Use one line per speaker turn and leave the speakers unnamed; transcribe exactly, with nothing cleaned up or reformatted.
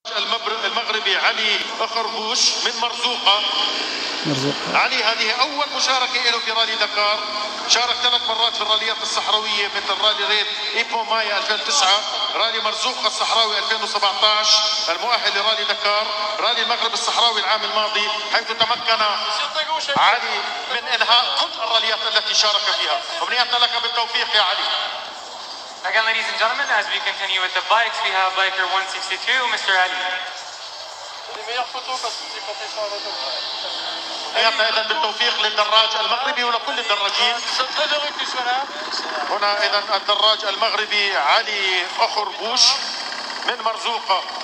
المغربي علي أخربوش من مرزوقة. مرزوقة علي هذه أول مشاركة له في رالي دكار، شارك ثلاث مرات في الراليات الصحراوية مثل رالي ريد إيبو مايا ألفين وتسعة، رالي مرزوقة الصحراوي ألفين وسبعة عشر المؤهل لرالي دكار، رالي المغرب الصحراوي العام الماضي، حيث تمكن علي من إنهاء كل الراليات التي شارك فيها. أمنياتنا لك بالتوفيق يا علي.
Again, ladies and gentlemen, as we continue with the bikes, we have biker one sixty-two, Mister Ali.
أمنياتنا إذا بالتوفيق للدراج المغربي ولكل الدراجين. هنا إذا الدراج المغربي علي أخربوش من مرزوقة.